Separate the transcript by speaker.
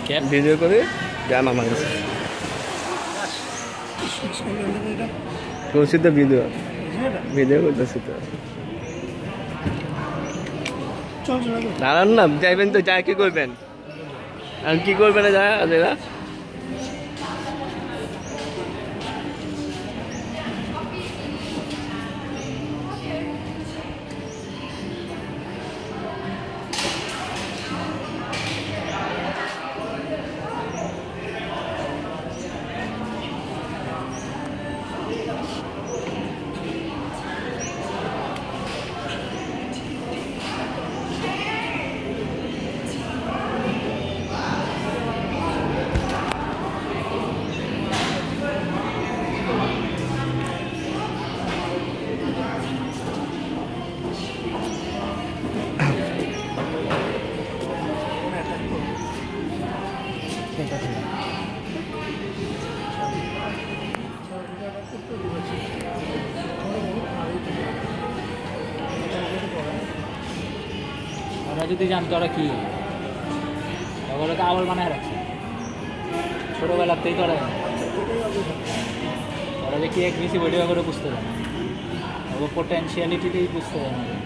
Speaker 1: video করে যান আমার কাছে করছি তো ভিডিও করতেছি তো দাঁড়ান না যাইবেন তো যা কি করবেন আর কি করবেন যা দাদা
Speaker 2: ওরা যদি জানতো ওরা কি ওগুলো তো আবার বানায় রাখছে ছোটোবেলাতেই তো ওরা যে কি এক বেশি ভিডিও করে বুঝতে পারে না ওর পোটেনশিয়ালিটিতেই বুঝতে পারে না